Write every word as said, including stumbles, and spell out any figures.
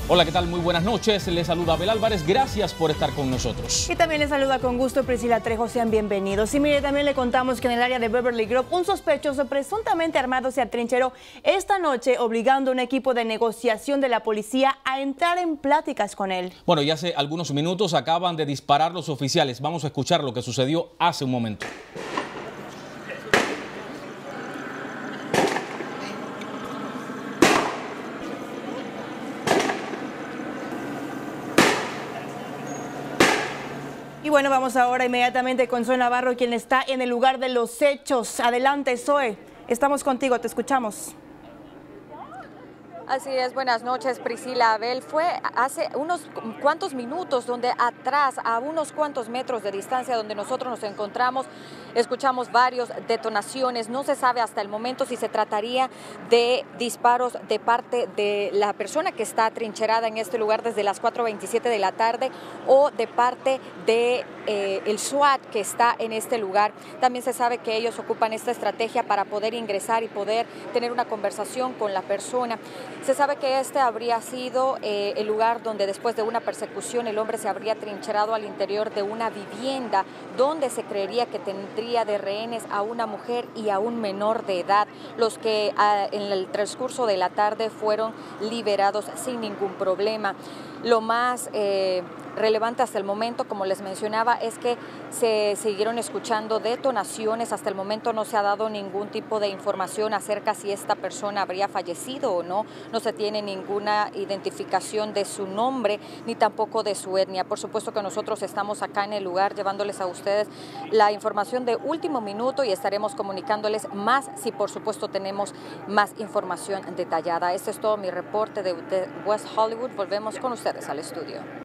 Hola, ¿qué tal? Muy buenas noches. Les saluda Abel Álvarez. Gracias por estar con nosotros. Y también les saluda con gusto Priscila Trejo. Sean bienvenidos. Y mire, también le contamos que en el área de Beverly Grove, un sospechoso presuntamente armado se atrincheró esta noche, obligando a un equipo de negociación de la policía a entrar en pláticas con él. Bueno, y hace algunos minutos acaban de disparar los oficiales. Vamos a escuchar lo que sucedió hace un momento. Y bueno, vamos ahora inmediatamente con Zoe Navarro, quien está en el lugar de los hechos. Adelante, Zoe. Estamos contigo, te escuchamos. Así es, buenas noches, Priscila. Abel, fue hace unos cuantos minutos donde atrás, a unos cuantos metros de distancia donde nosotros nos encontramos, escuchamos varias detonaciones. No se sabe hasta el momento si se trataría de disparos de parte de la persona que está atrincherada en este lugar desde las cuatro veintisiete de la tarde o de parte de eh, el SWAT que está en este lugar. También se sabe que ellos ocupan esta estrategia para poder ingresar y poder tener una conversación con la persona. Se sabe que este habría sido eh, el lugar donde después de una persecución el hombre se habría trincherado al interior de una vivienda donde se creería que tendría de rehenes a una mujer y a un menor de edad, los que ah, en el transcurso de la tarde fueron liberados sin ningún problema. Lo más eh, relevante hasta el momento, como les mencionaba, es que se siguieron escuchando detonaciones. Hasta el momento no se ha dado ningún tipo de información acerca si esta persona habría fallecido o no. No se tiene ninguna identificación de su nombre ni tampoco de su etnia. Por supuesto que nosotros estamos acá en el lugar llevándoles a ustedes la información de último minuto y estaremos comunicándoles más si por supuesto tenemos más información detallada. Este es todo mi reporte de, de West Hollywood. Volvemos con ustedes al estudio.